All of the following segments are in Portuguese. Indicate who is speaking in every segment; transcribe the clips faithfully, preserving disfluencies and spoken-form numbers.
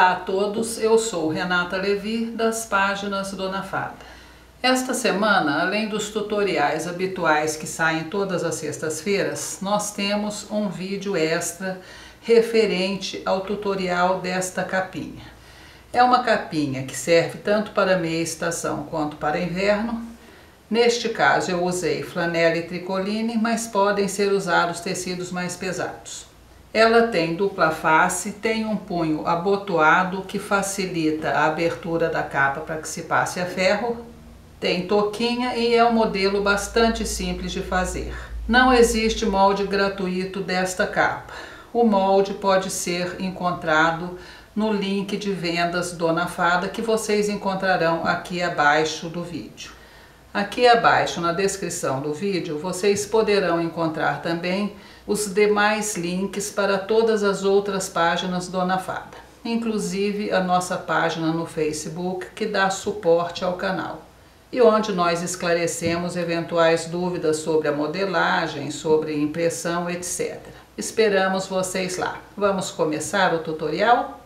Speaker 1: Olá a todos, eu sou Renata Levi, das páginas Dona Fada. Esta semana, além dos tutoriais habituais que saem todas as sextas-feiras, nós temos um vídeo extra referente ao tutorial desta capinha. É uma capinha que serve tanto para meia estação quanto para inverno. Neste caso eu usei flanela e tricoline, mas podem ser usados tecidos mais pesados. Ela tem dupla face, tem um punho abotoado que facilita a abertura da capa para que se passe a ferro, tem toquinha e é um modelo bastante simples de fazer. Não existe molde gratuito desta capa. O molde pode ser encontrado no link de vendas Dona Fada que vocês encontrarão aqui abaixo do vídeo. Aqui abaixo na descrição do vídeo vocês poderão encontrar também os demais links para todas as outras páginas Dona Fada, inclusive a nossa página no Facebook que dá suporte ao canal e onde nós esclarecemos eventuais dúvidas sobre a modelagem, sobre impressão, etcétera. Esperamos vocês lá. Vamos começar o tutorial?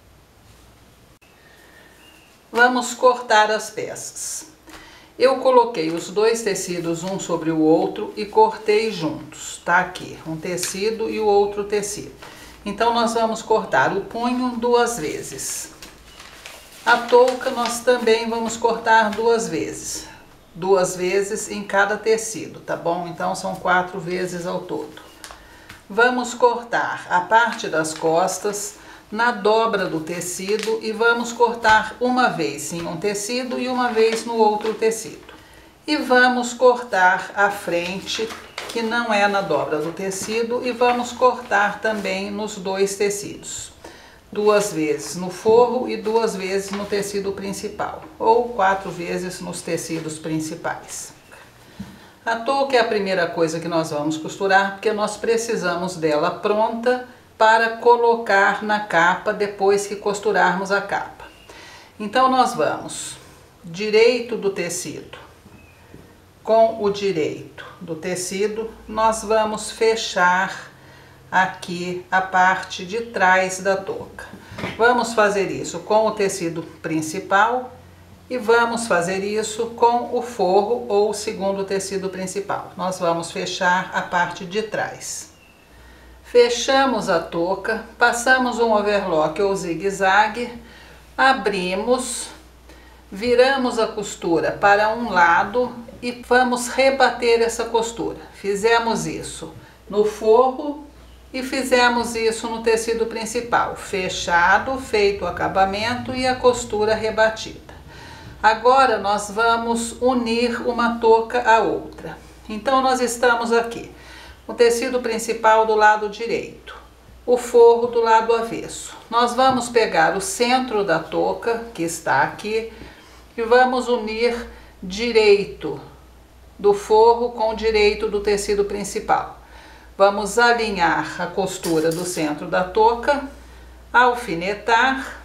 Speaker 1: Vamos cortar as peças. Eu coloquei os dois tecidos um sobre o outro e cortei juntos, tá aqui, um tecido e o outro tecido. Então nós vamos cortar o punho duas vezes. A touca nós também vamos cortar duas vezes, duas vezes em cada tecido, tá bom? Então são quatro vezes ao todo. Vamos cortar a parte das costas na dobra do tecido e vamos cortar uma vez em um tecido e uma vez no outro tecido. E vamos cortar a frente, que não é na dobra do tecido, e vamos cortar também nos dois tecidos. Duas vezes no forro e duas vezes no tecido principal, ou quatro vezes nos tecidos principais. A touca é a primeira coisa que nós vamos costurar, porque nós precisamos dela pronta para colocar na capa depois que costurarmos a capa. Então nós vamos direito do tecido com o direito do tecido, nós vamos fechar aqui a parte de trás da touca. Vamos fazer isso com o tecido principal e vamos fazer isso com o forro ou o segundo tecido principal. Nós vamos fechar a parte de trás. Fechamos a touca, passamos um overlock ou zigue-zague, abrimos, viramos a costura para um lado e vamos rebater essa costura. Fizemos isso no forro e fizemos isso no tecido principal, fechado, feito o acabamento e a costura rebatida. Agora nós vamos unir uma touca à outra. Então nós estamos aqui. O tecido principal do lado direito, o forro do lado avesso. Nós vamos pegar o centro da touca, que está aqui, e vamos unir direito do forro com o direito do tecido principal. Vamos alinhar a costura do centro da touca, alfinetar,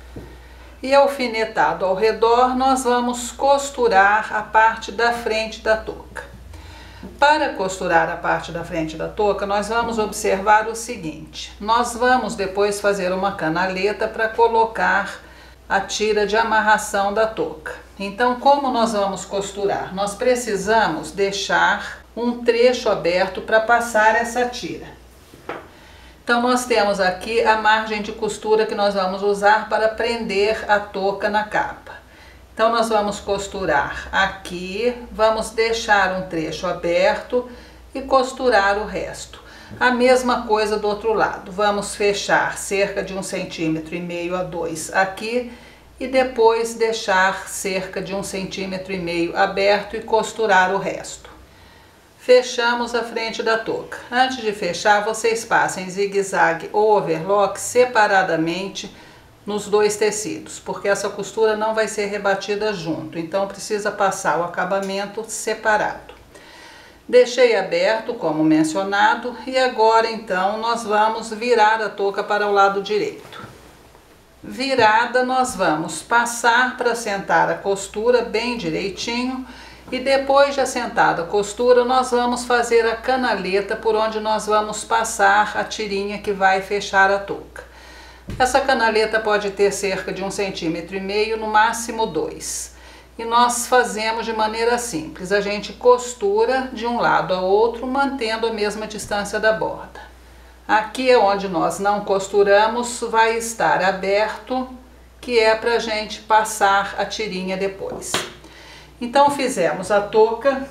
Speaker 1: e alfinetado ao redor nós vamos costurar a parte da frente da touca. Para costurar a parte da frente da touca, nós vamos observar o seguinte: nós vamos depois fazer uma canaleta para colocar a tira de amarração da touca. Então, como nós vamos costurar? Nós precisamos deixar um trecho aberto para passar essa tira. Então, nós temos aqui a margem de costura que nós vamos usar para prender a touca na capa. Então nós vamos costurar aqui, vamos deixar um trecho aberto e costurar o resto. A mesma coisa do outro lado, vamos fechar cerca de um centímetro e meio a dois aqui e depois deixar cerca de um centímetro e meio aberto e costurar o resto. Fechamos a frente da touca. Antes de fechar, vocês passem zigue-zague ou overlock separadamente nos dois tecidos, porque essa costura não vai ser rebatida junto, então precisa passar o acabamento separado. Deixei aberto, como mencionado, e agora então nós vamos virar a touca para o lado direito. Virada, nós vamos passar para assentar a costura bem direitinho e depois de assentada a costura nós vamos fazer a canaleta por onde nós vamos passar a tirinha que vai fechar a touca. Essa canaleta pode ter cerca de um centímetro e meio, no máximo dois. E nós fazemos de maneira simples, a gente costura de um lado ao outro, mantendo a mesma distância da borda. Aqui é onde nós não costuramos, vai estar aberto, que é para a gente passar a tirinha depois. Então fizemos a touca,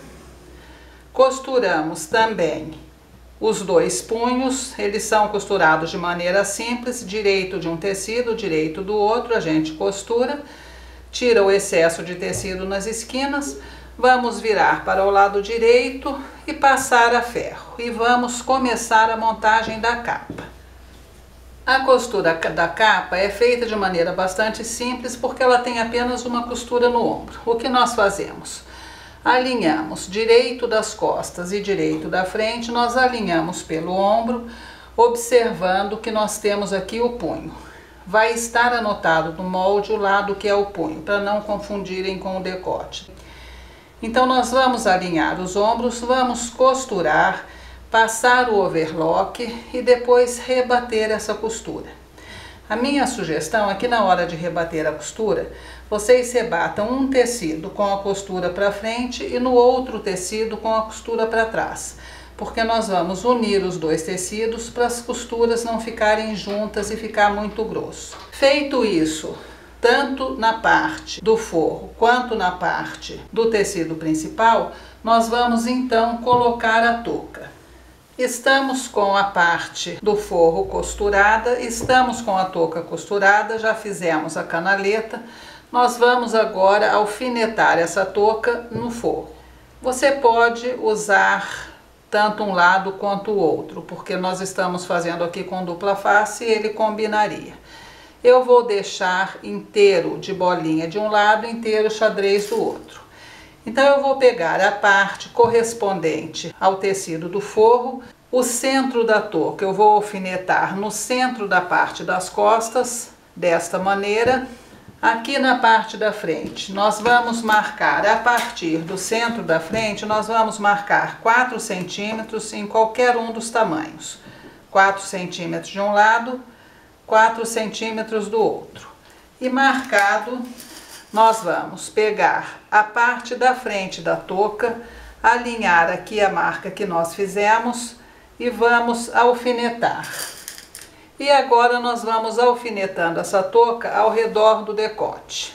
Speaker 1: costuramos também os dois punhos, eles são costurados de maneira simples, direito de um tecido, direito do outro, a gente costura, tira o excesso de tecido nas esquinas, vamos virar para o lado direito e passar a ferro. E vamos começar a montagem da capa. A costura da capa é feita de maneira bastante simples, porque ela tem apenas uma costura no ombro. O que nós fazemos? Alinhamos direito das costas e direito da frente, nós alinhamos pelo ombro, observando que nós temos aqui o punho. Vai estar anotado no molde o lado que é o punho, para não confundirem com o decote. Então nós vamos alinhar os ombros, vamos costurar, passar o overlock e depois rebater essa costura. A minha sugestão é que na hora de rebater a costura, vocês rebatam um tecido com a costura para frente e no outro tecido com a costura para trás, porque nós vamos unir os dois tecidos para as costuras não ficarem juntas e ficar muito grosso. Feito isso, tanto na parte do forro quanto na parte do tecido principal, nós vamos então colocar a touca. Estamos com a parte do forro costurada, estamos com a touca costurada, já fizemos a canaleta. Nós vamos agora alfinetar essa touca no forro. Você pode usar tanto um lado quanto o outro, porque nós estamos fazendo aqui com dupla face e ele combinaria. Eu vou deixar inteiro de bolinha de um lado, inteiro xadrez do outro. Então eu vou pegar a parte correspondente ao tecido do forro, o centro da touca eu vou alfinetar no centro da parte das costas, desta maneira. Aqui na parte da frente, nós vamos marcar, a partir do centro da frente, nós vamos marcar quatro centímetros em qualquer um dos tamanhos. quatro centímetros de um lado, quatro centímetros do outro. E marcado, nós vamos pegar a parte da frente da touca, alinhar aqui a marca que nós fizemos e vamos alfinetar. E agora nós vamos alfinetando essa touca ao redor do decote.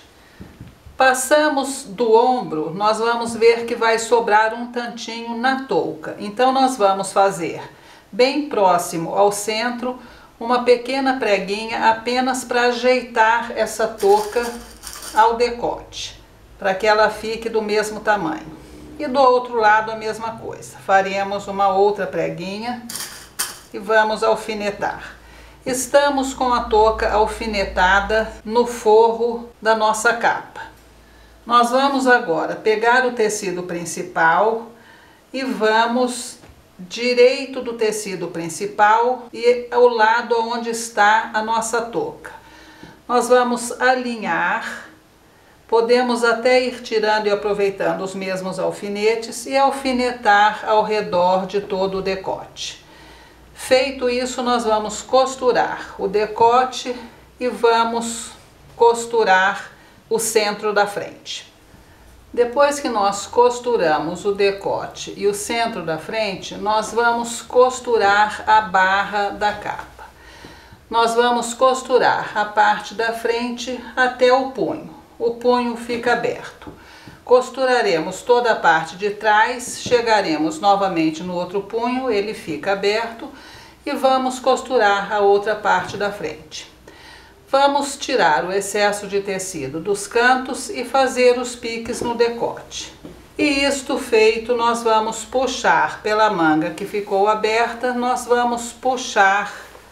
Speaker 1: Passamos do ombro, nós vamos ver que vai sobrar um tantinho na touca. Então nós vamos fazer bem próximo ao centro uma pequena preguinha apenas para ajeitar essa touca ao decote, para que ela fique do mesmo tamanho. E do outro lado a mesma coisa. Faremos uma outra preguinha e vamos alfinetar. Estamos com a touca alfinetada no forro da nossa capa. Nós vamos agora pegar o tecido principal e vamos direito do tecido principal e ao lado onde está a nossa touca. Nós vamos alinhar, podemos até ir tirando e aproveitando os mesmos alfinetes e alfinetar ao redor de todo o decote. Feito isso, nós vamos costurar o decote e vamos costurar o centro da frente. Depois que nós costuramos o decote e o centro da frente, nós vamos costurar a barra da capa. Nós vamos costurar a parte da frente até o punho. O punho fica aberto. Costuraremos toda a parte de trás, chegaremos novamente no outro punho, ele fica aberto, e vamos costurar a outra parte da frente. Vamos tirar o excesso de tecido dos cantos e fazer os piques no decote. E isto feito, nós vamos puxar pela manga que ficou aberta, nós vamos puxar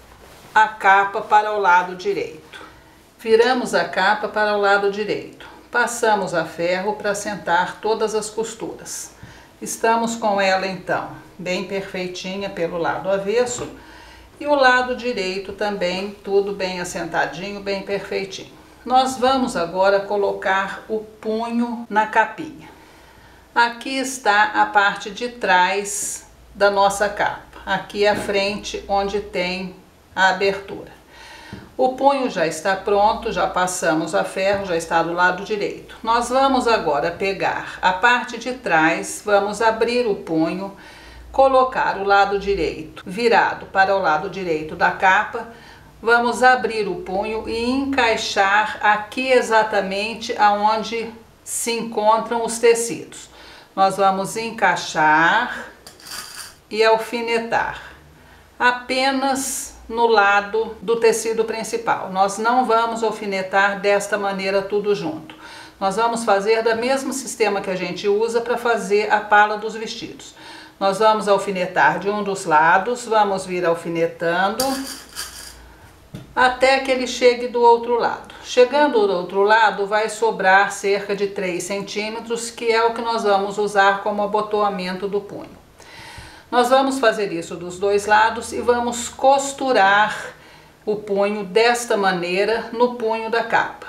Speaker 1: a capa para o lado direito. Viramos a capa para o lado direito. Passamos a ferro para assentar todas as costuras. Estamos com ela então bem perfeitinha pelo lado avesso e o lado direito também tudo bem assentadinho, bem perfeitinho. Nós vamos agora colocar o punho na capinha. Aqui está a parte de trás da nossa capa. Aqui é a frente onde tem a abertura. O punho já está pronto, já passamos a ferro, já está do lado direito. Nós vamos agora pegar a parte de trás, vamos abrir o punho, colocar o lado direito virado para o lado direito da capa, vamos abrir o punho e encaixar aqui exatamente aonde se encontram os tecidos. Nós vamos encaixar e alfinetar apenas no lado do tecido principal. Nós não vamos alfinetar desta maneira tudo junto. Nós vamos fazer do mesmo sistema que a gente usa para fazer a pala dos vestidos. Nós vamos alfinetar de um dos lados, vamos vir alfinetando até que ele chegue do outro lado. Chegando do outro lado, vai sobrar cerca de três centímetros, que é o que nós vamos usar como abotoamento do punho. Nós vamos fazer isso dos dois lados e vamos costurar o punho desta maneira no punho da capa.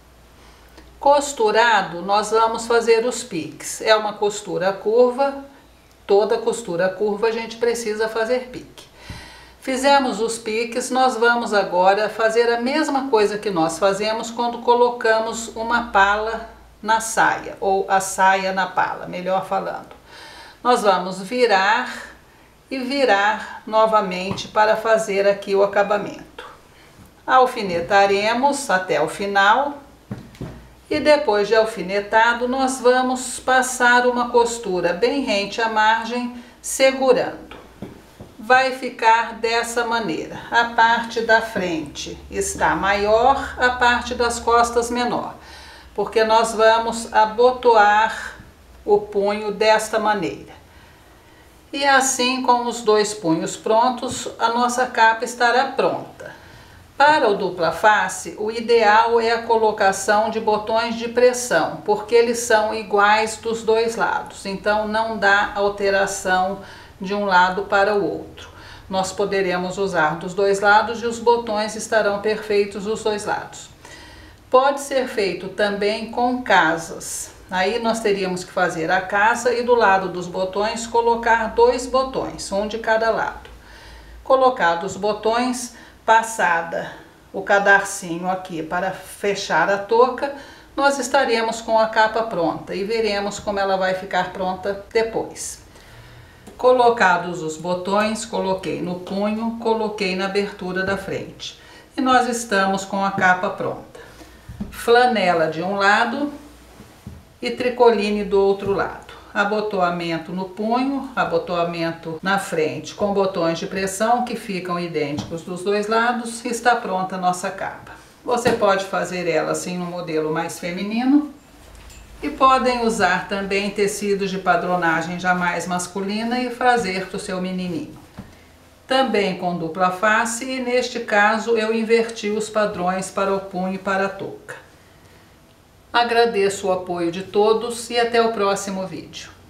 Speaker 1: Costurado, nós vamos fazer os piques. É uma costura curva, toda costura curva a gente precisa fazer pique. Fizemos os piques, nós vamos agora fazer a mesma coisa que nós fazemos quando colocamos uma pala na saia, ou a saia na pala, melhor falando. Nós vamos virar e virar novamente para fazer aqui o acabamento. Alfinetaremos até o final e depois de alfinetado nós vamos passar uma costura bem rente à margem, segurando. Vai ficar dessa maneira, a parte da frente está maior, a parte das costas menor, porque nós vamos abotoar o punho desta maneira. E assim, com os dois punhos prontos, a nossa capa estará pronta. Para o dupla face, o ideal é a colocação de botões de pressão, porque eles são iguais dos dois lados, então não dá alteração de um lado para o outro. Nós poderemos usar dos dois lados e os botões estarão perfeitos dos dois lados. Pode ser feito também com casas. Aí nós teríamos que fazer a casa e do lado dos botões colocar dois botões, um de cada lado. Colocados os botões, passada o cadarcinho aqui para fechar a touca, nós estaremos com a capa pronta e veremos como ela vai ficar pronta depois. Colocados os botões, coloquei no punho, coloquei na abertura da frente e nós estamos com a capa pronta. Flanela de um lado e tricoline do outro lado. Abotoamento no punho, abotoamento na frente com botões de pressão que ficam idênticos dos dois lados e está pronta a nossa capa. Você pode fazer ela assim no modelo mais feminino e podem usar também tecidos de padronagem já mais masculina e fazer para o seu menininho. Também com dupla face e neste caso eu inverti os padrões para o punho e para a touca. Agradeço o apoio de todos e até o próximo vídeo.